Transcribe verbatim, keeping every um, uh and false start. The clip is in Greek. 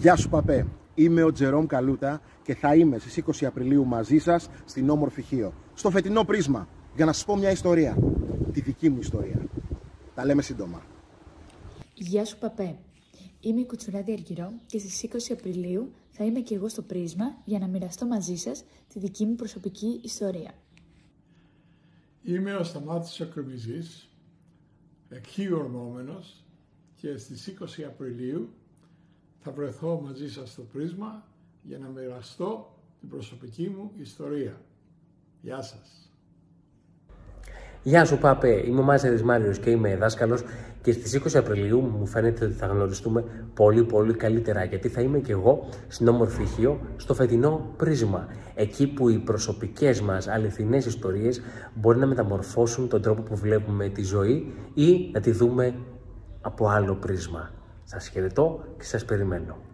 Γεια σου Παπέ, είμαι ο Τζερόμ Καλούτα και θα είμαι στις είκοσι Απριλίου μαζί σας στην όμορφη Χίο, στο φετινό Πρίσμα, για να σας πω μια ιστορία, τη δική μου ιστορία. Τα λέμε σύντομα. Γεια σου Παπέ, είμαι η Κουτσουράδη Αργυρό και στις είκοσι Απριλίου θα είμαι και εγώ στο Πρίσμα για να μοιραστώ μαζί σας τη δική μου προσωπική ιστορία. Είμαι ο Σταμάτης ο Κρεμιζής, εκεί ορμόμενος, και στις είκοσι Απριλίου θα βρεθώ μαζί σας στο Πρίσμα για να μοιραστώ την προσωπική μου ιστορία. Γεια σας. Γεια σου Παπέ, είμαι ο Μάζερης Μάριος και είμαι δάσκαλος και στις είκοσι Απριλίου μου φαίνεται ότι θα γνωριστούμε πολύ πολύ καλύτερα, γιατί θα είμαι και εγώ στην όμορφη Χίο στο φετινό Πρίσμα, εκεί που οι προσωπικές μας αληθινές ιστορίες μπορεί να μεταμορφώσουν τον τρόπο που βλέπουμε τη ζωή ή να τη δούμε από άλλο πρίσμα. Σας χαιρετώ και σας περιμένω.